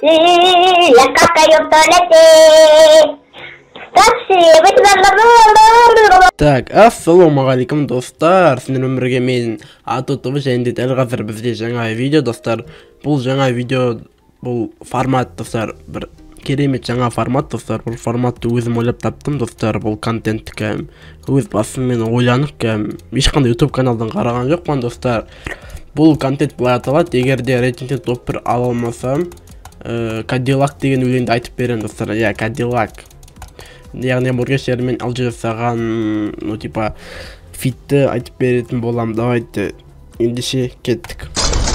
La caca yo tolete. Так, ассалаумағалейкум достар, сіздермен бірге мен Атутов және дәл қазір бізде жаңа видео достар. Бұл жаңа видео, бұл формат достар, бір керемет жаңа формат достар. Бұл форматты өзім ойлап таптым достар. Бұл контент кәм өз басыммен ойланып кәм ешқандай YouTube каналдан қараған жоқпын достар. Бұл контент былай аталады: егер де рейтингтен топ 1 ала алмасам, Cadillac деген өлеңді айтып беремін достар. Я Cadillac. Яғни бургершермен алжы жасаған, ну типа фитті айтып беретін болам. Давайте ендеше кеттік.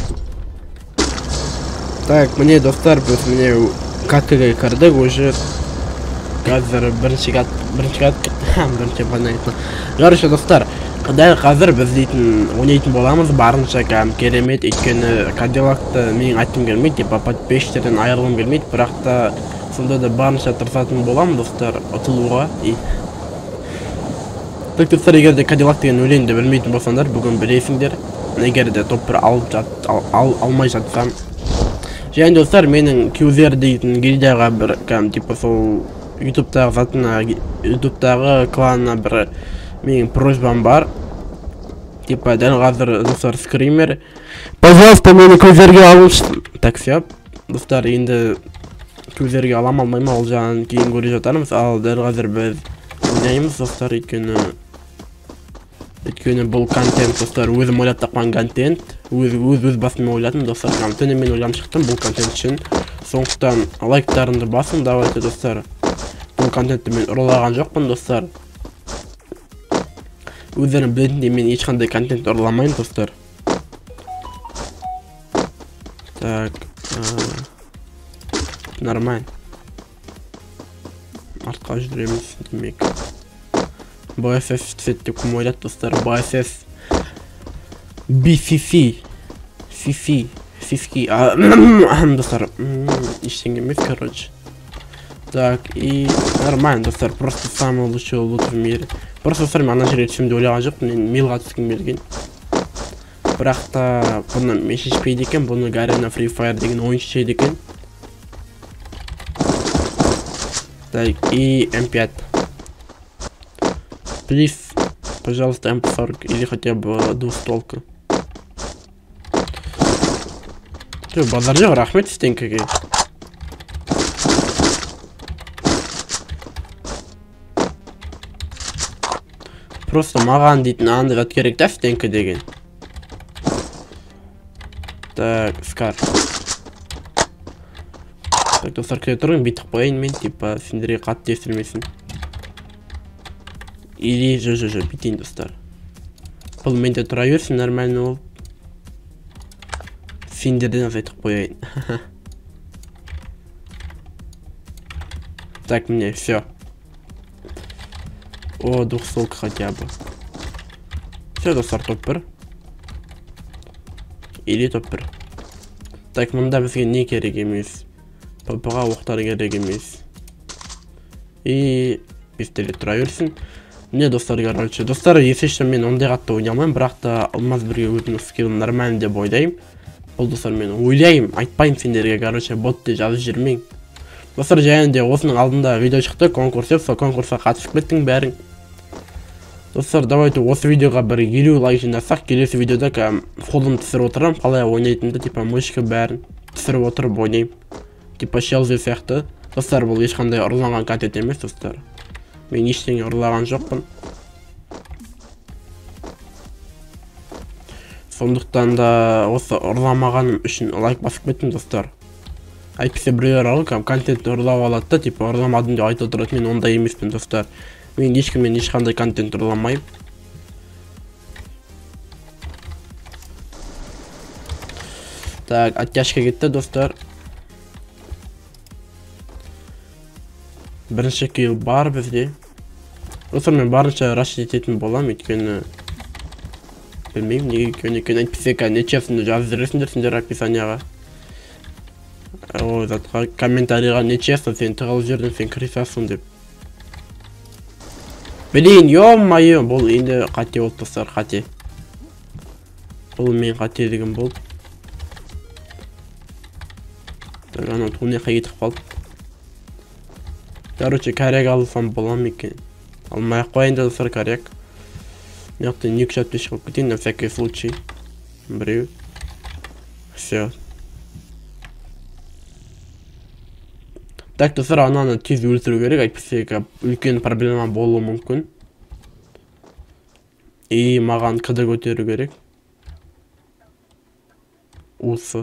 Так, міне достар, біз міне каткаға кірдік. Уже қазір бірінші понятно. Короче достар, дәл қазір біз ойнайтын боламыз барынша кәм керемет. Өйткені Cadillac-ты менің айтқым келмейді, типа подписчиктерден айырылғым келмейді, бірақ та сонда да барынша тырысатын болам достар ұтылуға. Так достар, егер де Cadillac деген өлеңді білмейтін болсаңдар, бүгін білесіңдер. Егер де топ 1 алмай жатсам. Және достар, менің QZR дейтін гильдияға бір кәм типа сол ютубтағы затына, ютубтағы кланына бір менің просьбам бар. Типа дәл қазір достар скример. Пожалуйста, мені QZR-ге алыңызшы. Так, все. Достар, енді көздерге алам алмайма, ол жағын кейін көре жатармыз. Ал дәл қазір біз ойнаймыз достар, өйткені бұл контент достар өзім ойлап тапқан контент, өз басыммен ойладым достар. Түнімен ойлам шықтым бұл контент үшін. Сондықтан лайктарымды басын. Давайте достар, бұл контентті мен ұрлаған жоқпын достар. Өздерін білетіндей мен ешқандай контент ұрламайын достар. Так, нормально. Артқа жүреміз демек. BSS түсет деп кім ойлады достар? BSS BCC достар, ештеңе емес, короче. Так, и нормально достар, просто самый лучший лут в мире. Просто достар, мен ана жерге түсімде ойлаған жоқ, мен милға түскім келген. Бірақ та бұны мен шешпейді екен, бұны Garena Free Fire деген ойын шешеді екен. Так, и М5. Плиз, пожалуйста, М40 или хотя бы двустволка. Базар жоқ, рахмет стенкаге. Просто маған дейтін андай зат керек та, стенка деген. Так, скар. Так, достар, кіре тұрғын, бейтік қойын мен, типа, сендерге қатты естілмесін. Или жо, бейтейін достар. Бұл менде тұра берсін, нормально ол. Сендерден азайтық қойын. Так, мне все. О, двухстволка хотя бы. Все, достар, топ 1. Или топ 1. Так, мұнда бізге не керек емес? Папаға оқтары керек емес. И пистолет тұра берсін. Не достар, короче. Достар, есеші мен ондай қатты ойнамайым, бірақ та алмаз бірге өзінің скиллін нормально деп ойлайым. Бұл достар, мен ойлайым, айтпайым сендерге, короче, ботты жазып жүрмейм. Достар, және де осының алдында видео шықты, конкурс деп, сол конкурсқа қатысып кеттің бәрің. Достар, давайте осы видеоға бір 50 лайк жинасақ, келесі видеода қолым түсіріп отырам, қалай ойнайтынды, типа мышка бәрін түсіріп отырып ойнайым. Типа Шелзи сияқты. Достар, бұл ешқандай ұрланған контент емес достар. Мен ештеңе ұрлаған жоқпын. Сондықтан да осы ұрламағаным үшін лайк басып кеттім достар. Әйтпесе біреулер алып контентті ұрлап алады да, типа ұрламадым деп айтып отырады. Мен ондай емеспін достар. Мен ешкіммен ешқандай контент ұрламайым. Так, оттяжка кетті достар. Бірінші килл бар бізде. Достар, мен барынша раш ететін болам, өйткені білмеймін неге екенін. Әйтпесе нечесін жазып жүресіңдер сендер описанияға. Ой, затқа комментарийға нечесін сен тығылып жүрдің, сен крисасың деп. Блин, ё-моё, бұл енді қате болды достар, қате. Бұл мен қателігім болды. Так, ана туныка кетип калды. Короче, коряк алсам бола ма экен? Алмай ақ коеюн да достор, коряк. Мынаяктан 2.5 кылып кетейин на всякий случай. Бирөө. Всё. Так, достор, ананы тез өлтүрүү керек, айтпаса үлкөн проблема болуу мүмкүн. И маган кыды көтөрүү керек. Усы.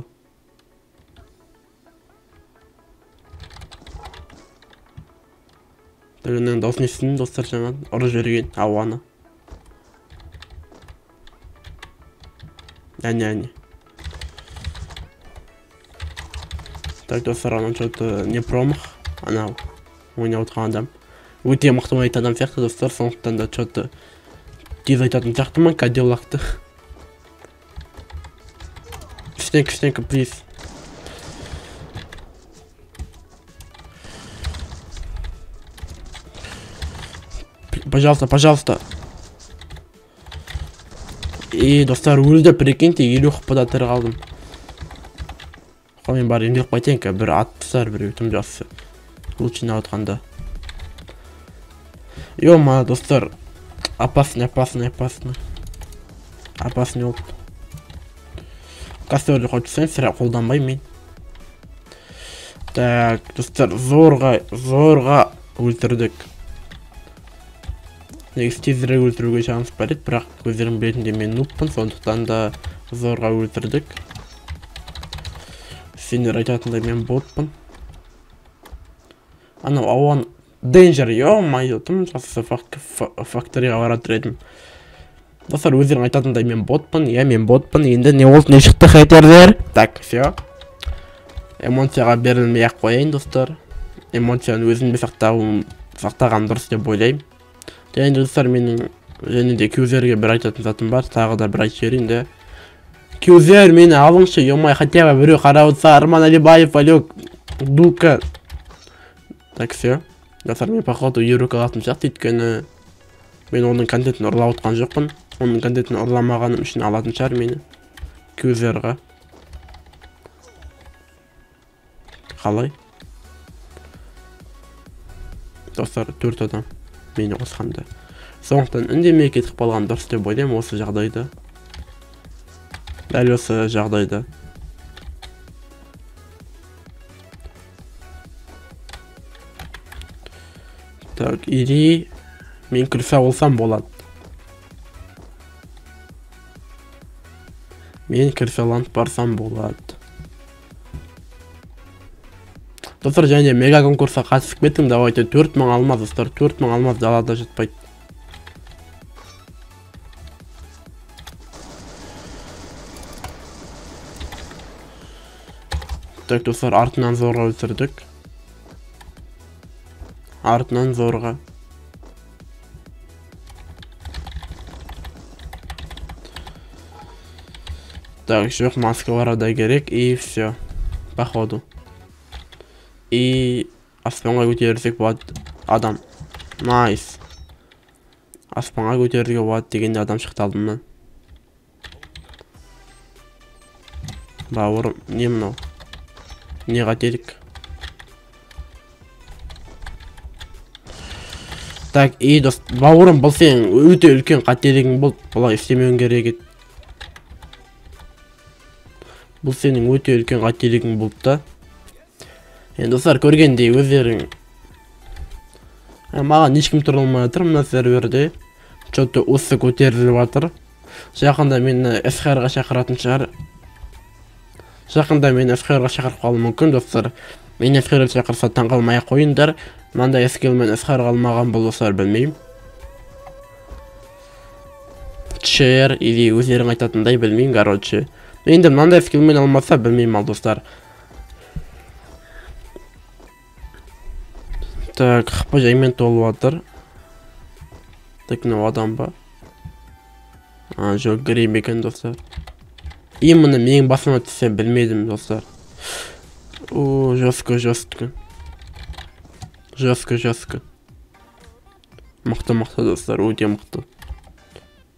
Дегенен досын естидим достор, жаңа ұрып жіберген ауаны. Әне. Так, достор, анан что-то не промах. Анау ойнап отқан адам. Өте мықты ойнайтын адам сияқты достор, сондықтан да что-то тез айтатын сияқтымын Кадиллакты. Кішкенькі, плиз. Пожалуйста. И достар, өлді, прикиньте, 50 хпда тірі қалдым. Мен бар емдеп қайтайынка, бір аттысар, бір өтім жасы. Лучше на отқанда. Ё-ма, достар, опасный опыт. Кастерлі қойтысайын, сірә қолданбай мен. Так, достар, зорға өлтірдік. Негізі тезірек өлтіруге шанс бар еді, бірақ көздерің білетінде мен нуппын, сондықтан да зорға өлтірдік. Сендер айтатындай мен ботпын. Анау ауан Danger, ё-майо, тым жасы факторияға баратыр едім. Достар, өздерің айтатындай мен ботпын, мен ботпын, енді не болды, не шықты хейтердер. Так, всё. Эмоцияға берілмей ақ қояйын, достар. Эмоцияны өзімде сақтаған дұрыс деп ойлаймын. Және достар, менің және де кюзерге бір айтатын затым бар, тағы да бір айтып жіберейін де. Кюзер, мені алыңшы, ё-май, хотя бы біреу қарап отырса, Арман Алибаев, алек, дука. Так, всё. Достар, мен походу ерік алатын сияқты, өйткені мен оның контентін ұрлап отқан жоқпын. Оның контентін ұрламағаным үшін алатын шығар мені кюзерға. Қалай? Достар, 4 адам мені қосқанда. Сондықтан үндемей кетіп қалған дұрыс деп ойлаймын осы жағдайда. Дәл осы жағдайда. Так, или мен кірсе болсам болады. Мен кірселанд барсам болады. Достар, және мега конкурсқа қатысып кеттім, давайте 4000 алмаз, достар, 4000 алмаз далада жатпайды. Так, достар, артынан зорға өлтірдік. Артынан зорға. Так, жоқ, маскалар да керек, и все. Походу. И аспанға көтерсек болады адам. Найс. Аспанға көтеруге болады дегенде адам шықты алдымнан. Бауырым, не мынау? Не қателік? Так, и дост, бауырым, бұл сен өте үлкен қателігің болды. Бұлай істемеуің керек еді. Бұл сенің өте үлкен қателігің болды да. Енді достар, көргендей өздерің маған ешкім тұрылмай жатыр мына серверде. Что-то осы көтеріліп жатыр. Жақында мені SHR-ға шақыратын шығар. Жақында мені SHR-ға шақырып қалуы мүмкін, достар. Мені SHR-ға шақырса таңғалмай қойыңдар. Мынандай скиллмен SHR-ға алмаған бұл достар, білмеймін. Чер или өздерің айтатындай білмеймін, короче. Енді мынандай скиллмен алмаса білмеймін ал достар. Так, қапа жаймен толып жатыр. Так, мынау адам ба? Жоқ, грейм екен достар. И мұны менің басыма түссе білмедім достар. О, жестко. Жестко. Мықты достар, өте мықты.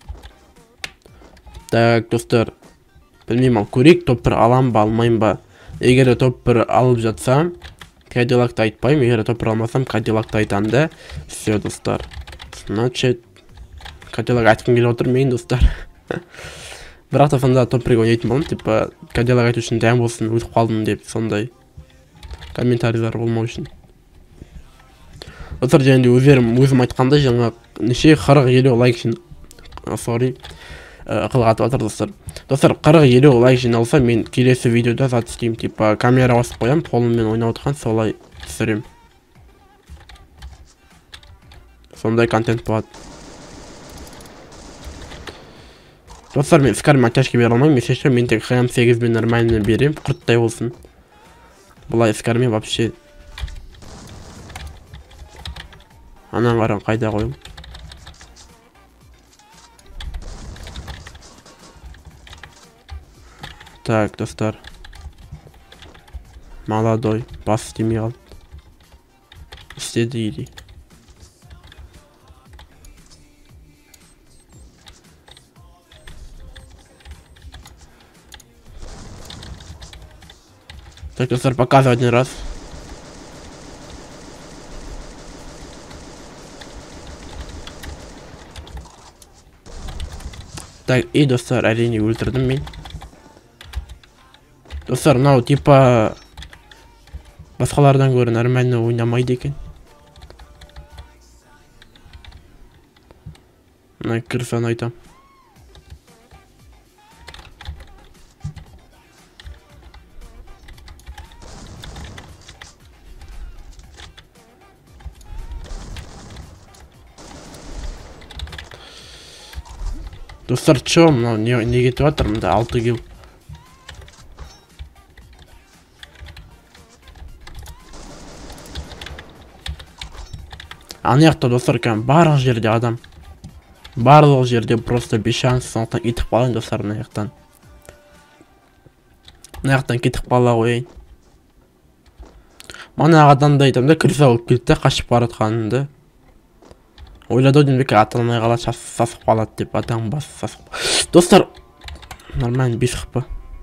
Так, достар. Білмеймін, ал көрейік, топ-1 алам ба, алмайым ба. егер топ 1 алып жатсам, Кадиллакты айтпаймын, егер топ 1 алмасам, Кадиллакты айтамын да. Все, достар. Значит, Кадиллак айтқым келіп отыр мен, достар. Бірақ та сонда топ 1-ге ойнайтын болдым, типа Кадиллак айту үшін дәм болсын, өтіп қалдым деп, сондай комментарийлер болмау үшін. Достар, және өзім айтқанда жаңа неше 40-50 лайк қылғатып атыр, достар. Достар, 40-50 лайк жиналса, мен келесі видеода зат істеймін, типа камера басып қоям, қолыммен ойнап отырған, солай түсірем. Сондай контент болады. Достар, мен скарим оттяжки бере алмаймын, месеше мен тек ХМ8 бен нормально берем, құрттай болсын. Бұлай скармен вообще. Анан қаран қайда қойым. Так, достар. Молодой, бас істемей қалды. Істеді иди. Так, достар, показывай один раз. Так, и достар, әрине өлтірдім мен. Достар, мынау типа басқалардан гөрі нормально ойнамайды екен. Мына кірсен айтам. Достар, чё, мынау не кетіп жатыр, мында 6 килл. Анаяқта, достар, барлық жерде адам. Барлық жерде просто бешанс, сондықтан кетіп қалайын, достар, анаяқтан. Анаяқтан кетіп қала қойайын. Мана адамды айтам да, кірсе алып келді, қашып баратқанымды. Ойлады ойдың беке атылмай қалады, сасып қалады деп, атаң басы сасып. Достар, нормально 5 қыпы.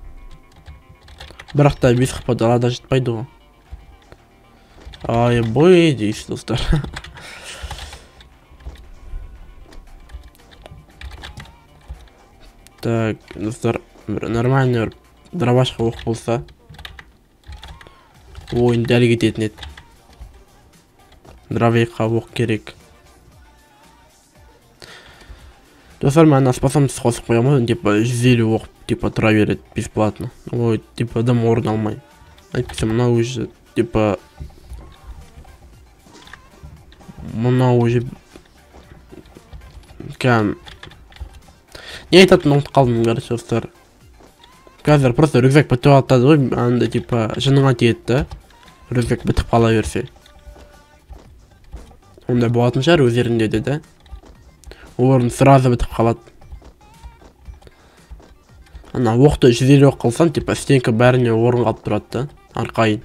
Бірақ та 5 қыпы далада жетпайды ғой. Ай, бой дейсіз, достар. Так, достар, нормально дробашқа оқ болса, ойын дәл кететін еді. Дробейқа оқ керек. Достар, мен спасамсыз қосып қоямын, типа 150 оқ, типа тұра береді бесплатно. Ой, типа дым орын алмай. Әйтпесе, мынау уже, типа мынау уже не айтатын ұмытып қалдым, короче, достар. Қазір просто рюкзак бітіп атады ғой, анда типа жыныңа тиеді, рюкзак бітіп қала берсе. Онда болатын шығар өздерінде де. Орын сразу бітіп қалады. Ана оқты 150 оқ қылсам, типа стенка бәріне орын қалып тұрады да, арқайын.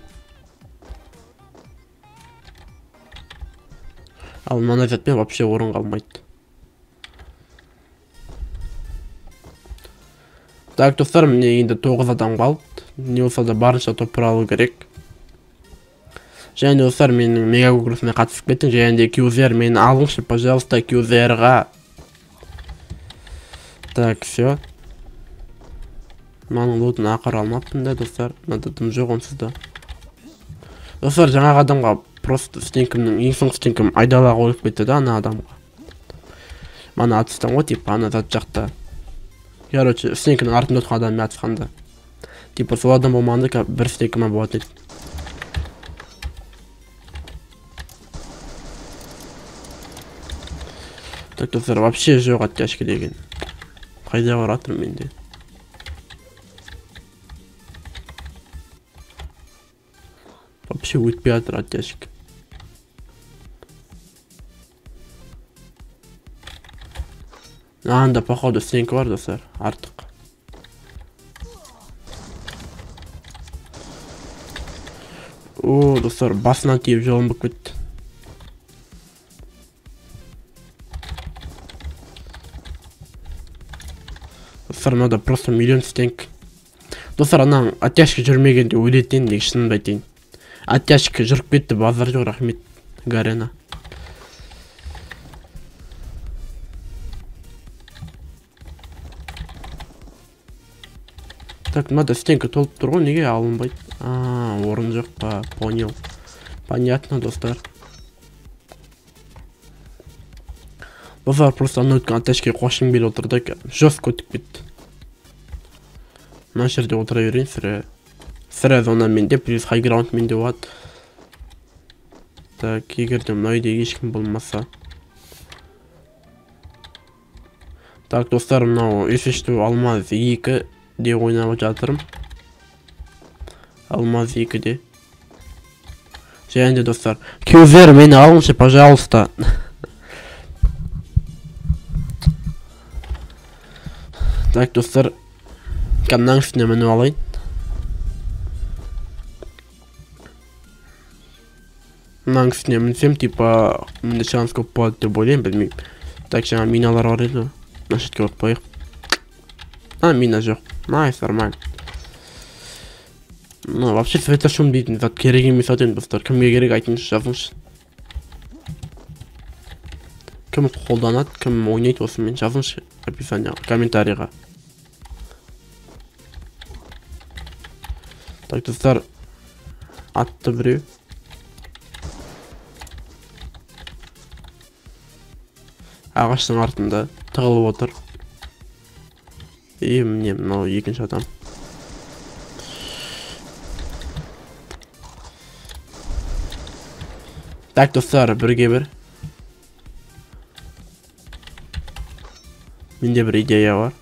Ал мына затпен вообще орын қалмайды. Так, достар, міне енді 9 адам қалды. Не болса да барынша топ алу керек. Және достар, менің мега конкурсына қатысып кеттің. Және де QZR мені алыңызшы, пожалуйста, QZR-ға. Так, все. Маның лутын ақыр алмаппын да, достар. Нададым жоқ онсызда. Достар, жаңағы адамға просто стенкімнің, ең соң стенкім айдала қойып кетті да, ана адамға. Мана атыстан ғой, типа, ана зат жақта. Короче, стенкінің артында отырған адаммен атысқанда. Типа, сол адам болмағанда бір стенкіме болады еді. Так, достар, вообще жоқ оттяжки деген. Қайда баратыр менде? Вообще өтпей жатыр оттяжки. Анда, походу, стенка бар, достар, артық. О, достар, басынан тиіп жолым болып кетті. Достар, мынада просто миллион стенк. Достар, ана оттяжка жүрмегенде өлетін деп шынымды айтайын. Оттяжка жүріп кетті, базар жоқ, рахмет Гарена. Так, мынада стенка толып тұр ғой, неге алынбайды? Орын жоқ па, понял. Понятно, достар. Достар, просто ана өткен оттяжкаға қошым бел отырды, жестко өтіп кетті. Мына жерде отыра берейін, сірә зона менде, плюс хайграунд менде болады. Так, егерде мына үйде ешкім болмаса. Так, достар, мынау есешту алмаз 2 де ойнап жатырмын. Алмаз 2-де. Және де, достар, кеузер мені алыңшы, пожалуйста. Так, достар, камнаның үстіне мініп алайын. Мынаның үстіне мінсем, типа, мінде шанс көп болады деп ойлаймын, білмеймін. Так, жаңа миналар бар еді. Нашетке отпайық. Мина жоқ. Найс, нормально. Ну, вообще светошум дейтін зат керек емес атен, достар. Кімге керек айтыңызшы, жазыңызшы. Кім қолданады, кім ойнайды осымен, жазыңызшы описанияға, комментарийға. Так, достар, атты біреу. Ағаштың артында тығылып отыр. Міне, мынау екінші адам. Так, достар, бірге бір. Менде бір идея бар.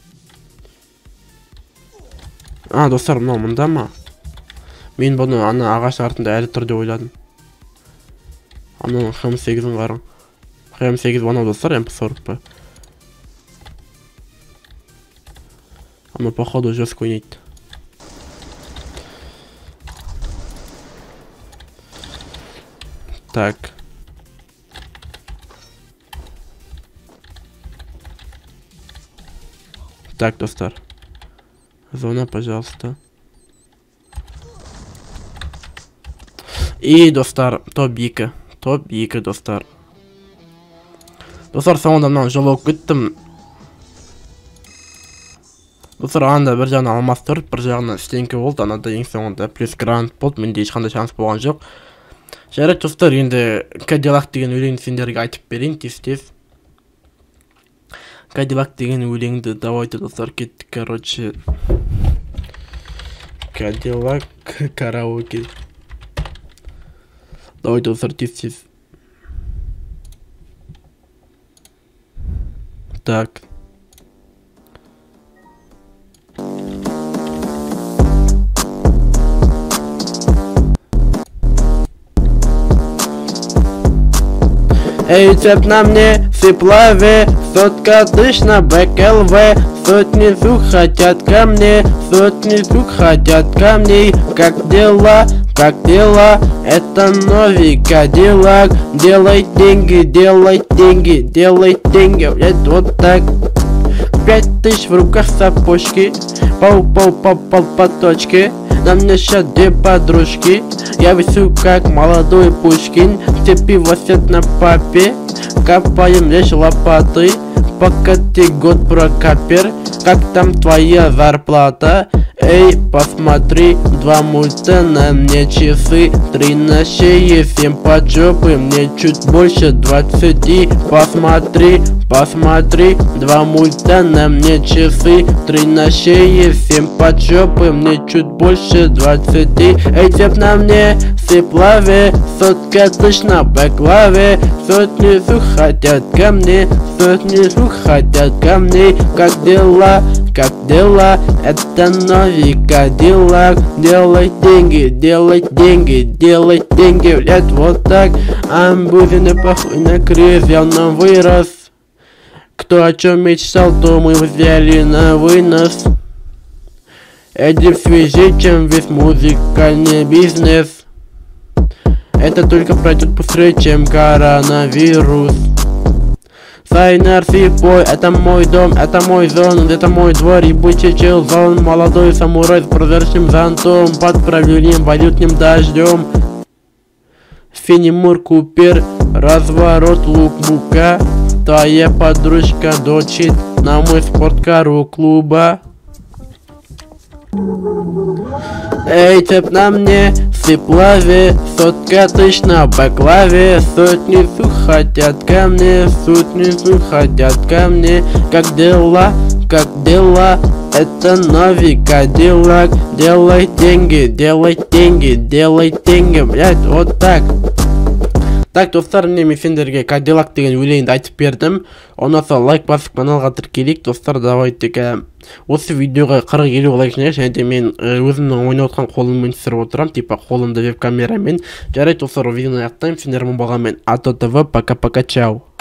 Достар, мынау мұнда ма? Мен бұны ана ағаш артында әлі тұр деп ойладым. Ананың Х8-ін қарың. Х8 анау, достар, МП40 па. Ана походу жестко ойнайды. Так. Так, достар. Зона, пожалуйста. И, достар, топ-2. Топ-2, достар. Достар, соңында мынаны жолауып кеттім. Достар, анда бір жағынан алмас тұр, бір жағынан стенкі болды, анада ең соңында плюс грант болды, менде ешқандай шанс болған жоқ. Жарайды, достар, енді Кадиллак деген өлеңді сендерге айтып берейін, тез-тез. Кадиллак деген өлеңді давайте, достар, кеттік, короче. Кадиллак караоке. Давайте, достар, тез-тез. Так. Эй, цеп на мне, сыплаве, сотка тысяч на БКЛВ, сотни сук хотят ко мне, сотни сук хотят ко мне. Как дела, это новый Кадиллак. Делай деньги, блядь, вот так. 5000 в руках сапожки, пау-пау-пау-пау по точке. На мне ща 2 подружки, я висю как молодой Пушкин. Все пивосят на папе, копаем лишь лопаты. Пока ты год прокапер, как там твоя зарплата? Эй, посмотри, 2 мульта на мне часы, 3 на шее, 7 под жопы, мне чуть больше 20. Посмотри, 2 мульта на мне часы, 3 на шее, 7 под жопы, мне чуть больше 20. Эй, цеп на мне, сыплаве, сотка тысяч на бэклаве, сотни сук хотят ко мне, сотни сук хотят ко мне. Как дела, это новый Кадиллак. Делай деньги, блядь, вот так. Амбузины похуй на криз, я нам вырос. Кто о чем мечтал, то мы взяли на вынос. Эдик свежее, чем весь музыкальный бизнес. Это только пройдет быстрее, чем коронавирус. Сайнер Сипой, это мой дом, это мой зон, это мой двор, ебучий чилзон. Молодой самурай с прозрачным зонтом, под правильным валютным дождем. Фенимур Купер, разворот лук мука. Твоя подружка дочит на мой спорткару клуба. Эй, цеп на мне, сыплаве, сотка тысяч на баклаве. Сотни хотят ко мне, сотни хотят ко мне. Как дела, это новый Кадиллак. Делай деньги, блять, вот так. Так, достар, мен сендерге Кадиллак деген өлеңді айтып бердім. Онан соң лайк басып каналға тіркелейік. Достар, давайте осы видеоға 40-50 лайк жинайық. Және де мен өзімнің ойнап отқан қолыммен түсіріп отырамын, типа қолымда веб-камерамен. Жарайды, достар, видеоны аяқтаймын. Сендермен болған мен Ато ТВ. Пока-пока, чао.